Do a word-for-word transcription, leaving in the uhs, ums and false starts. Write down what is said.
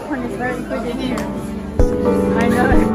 popcorn is very good in here. I know.